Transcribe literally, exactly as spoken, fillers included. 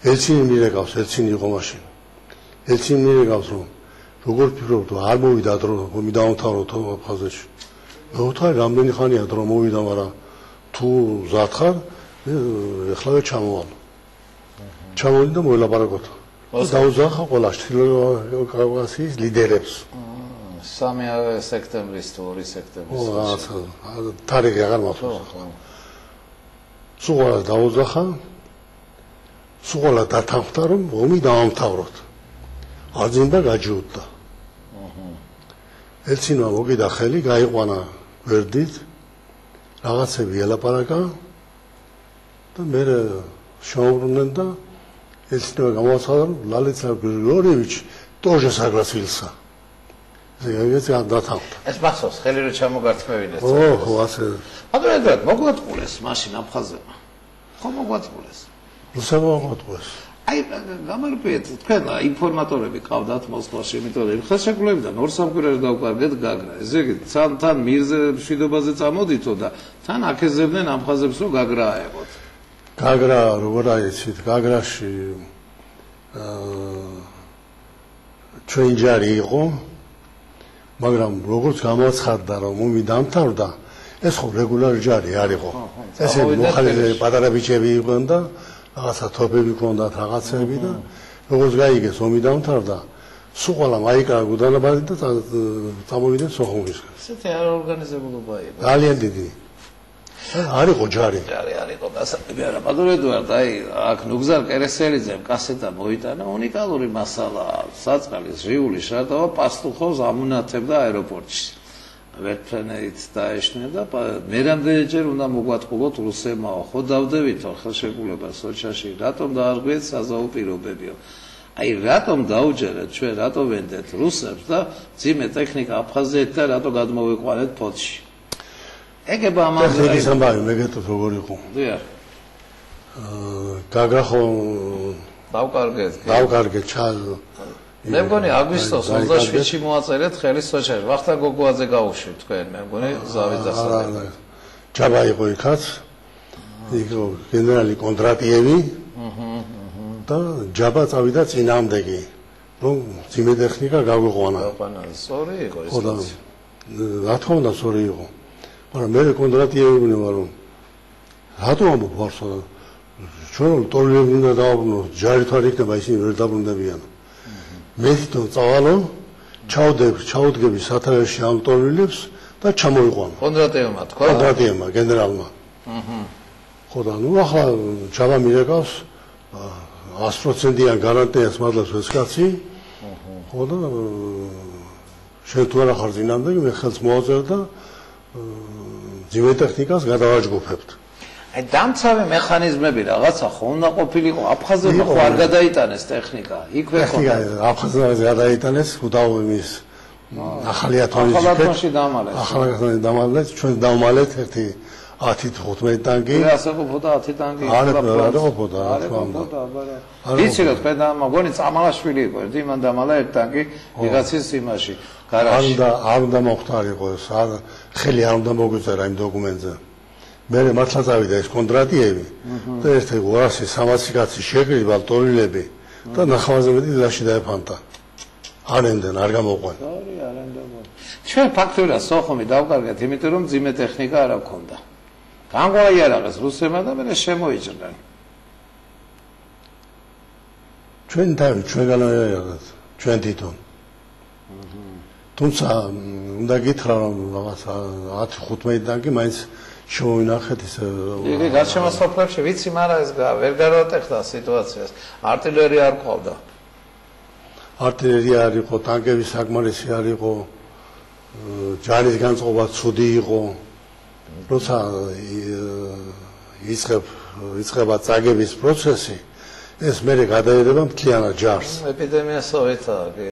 ელცინი მირეკავს, ელცინი იყო მაშინ. ელცინი მირეკავს, რომ როგორ ფიქრობთ, არ მოვიდა დრო, რომ დავამთავროთ აფხაზეთში. მეუთხარი რამდენი ხანია დრო მოვიდა, მაგრამ თუ მზად ხარ, ეხლავე ჩამოვალ. ჩამოვიდა და მოელაპარაკოთ. დაუძახა ყველა ჩრდილო-კავკასიის ლიდერებს. სამი სექტემბრის თუ ორი სექტემბრის. ო, თარიღი აღარ მახსოვს. სულ დაუძახა. სულ დათანხმდა, რომ ომი დავამთავროთ. აძინდა გაჯიუტდა. ელცინმა მოგიდა ხელი, გაიყვანა გვერდით, რაღაცები ელაპარაკა და მე შეუბრუნდნენ და ელცინმა გამოაცხადა, რომ ლალეცლავ გრიგორიევიჩი тоже согласился. ეს დათანხმდა. ეს მახსოვს, ხელი რო ჩამოგართმევინეს. ო, ხო, ასე. ადრე მოგვატყულეს მაშინ აფხაზებმა. ხო მოგვატყულეს. რუსებმა მოგვატყულეს. აი, გამარჯვეთ, თქვენ ინფორმატორები ყავდათ მოსკოვში, იმიტომ რომ ხელშეკრულებიდან ორ სამკვირვაში დავკარგეთ გაგრა. ესე იგი, თან თან მირზე მშვიდობაზე წამოდითო და თან აკეზებდნენ აფხაზებს, რომ გაგრა აეღოთ. გაგრა, როგორ აიცით, გაგრაში ჩვენ ჯარი იყო, მაგრამ როგორც გამოაცხადდა, რომ ომი დამთავრდა, ეს ხო რეგულარი ჯარი არ იყო. ესე მოხალისე პატარა ბიჭები იყვნენ და რაღაცა თოფები ქონდათ, რაღაცები და როგორც გაიგეს ომი დამთავრდა, სულ ყველა მაიკა გუდანაბადი და წამოვიდნენ სოხუმისკენ. ესეთი არაორგანიზებულობა იყო. ძალიან დიდი. არ იყო ჯარი. ჯარი არ იყო გასაგები არა. ბატონო ედუარდ, აი, აქ ნუგზარ კერესელიძემ კასეტა მოიტანა, უნიკალური მასალაა. საწყალის ჟიული შარდავა პასტუხოვს ამუნათებდა აეროპორტში. ვერტფენერით დაეშნა და მე რამდენჯერ უნდა მოგვატყულოთ რუსებმაო, ხო დავდევითო ხელშეკრულებას სოჩაში, რატომ დაარღვიეთ საზავო პირობებიო. აი, რატომ დაუჯერეთ ჩვენ, რატო ვენდეთ რუსებს და ძიმე ტექნიკა აფხაზეთ და რატო გადმოვიყვანეთ ფოთში. ეგება ამაზე ეს ამბავი მეგეთოთ როგორ იყო. დიახ. აა გაგრახო დავკარგეთ. დავკარგეთ ჩალ მე მგონი აგვისტოს ოცდაშვიდში მოაწერეთ ხელი სოჩაში. ვახტანგ გოგოაძე გაუშვით თქვენ, მე მგონი ზავით დასწრებით. ჯაბა იყო იქაც. იყო გენერალი კონდრატიევი. და ჯაბა წავიდა წინამდეგი. რომ ძიმე ტექნიკა გაგვიყვანა. გაყვანა, სწორი იყო ეს. ხო, რა თქმა უნდა, სწორი იყო. მაგრამ მე კონდრატიევი ვინება რომ რატო ამბობ ვარსა? ჩვენ ტოლები უნდა დავაბრუნოთ, ჯარით არ იქნება ისინი ვერ დაბრუნდებიან. მე თვითონ წავალო, ჩავდებ, ჩავდგები სათავეში ამ ტოლილებს და ჩამოიყვანო. კონდრატიევმა თქვა? კონდრატიევმა, გენერალმა. აჰა. ხო და ნუ ახლა ჯაბა მირეკავს ას პროცენტიან გარანტიას მადლობს ეს კაცი. აჰა. ხო და შენ თუ არა ხარ წინამდე, მე ხელს მოაწერე და ძიმე ტექნიკას გადავაჯგუფებთ. აი დამცავი მექანიზმები რაღაცა ხო უნდა ყოფილიყო, აფხაზებმა ხო არ გადაიტანეს ტექნიკა, იქვე ხო. აფხაზებმა გადაიტანეს უდავმის ახალი ათონის ახალ ათონში დამალეს. ახალ ათონში დამალეს, ჩვენ დავმალეთ ერთი ათი თხუთმეტი ტანკი. მე ასე ყოფოდა ათი ტანკი. არ არ ყოფოდა, რა თქმა უნდა. ვიცი რომ თქვენ და მოგონი წამალაშვილი იყო, ერთი მან დამალა ერთ ტანკი ვიღაცის იმაში, გარაჟში. არ უნდა არ უნდა მოხდარიყო ეს, არ ხელი არ უნდა მოგვიწერა იმ დოკუმენტზე. მე მართლა წავიდა ეს კონდრატიევი და ერთი ორასი სამასი კაცი შეკრიბა ტოლილები და ნახევარზე დაში დაეფანტა. არენდენ არ გამოყვან. ორი არენდენ. ჩვენ ფაქტობრივად სოხუმი დავკარგეთ, იმიტომ რომ ძიმე ტექნიკა არ აქვს. განგვაიარაღეს რუსებმა და მე შემოიჭრნენ. ჩვენ თავი ჩვენ განაიარაღეთ, ჩვენ თვითონ. თუმცა უნდა გითხრა რომ რაღაცა ათი ხუთმეტი ტანკი მაინც შევინახეთ ის. იგი გარშემოსავლებში ვიცი, მაგრამ ეს ვერ გაატეხდა სიტუაციას. артиლერია არ ყავდა. артиლერია არ იყო, ტანკები საკმარისი არ იყო. ჯარის განწყობა ცუდი იყო. როცა იწყებ იწყება წაგების პროცესი, ეს მერე გადაერება მთლიანად ჯარს. ეპიდემია სოვეტაა.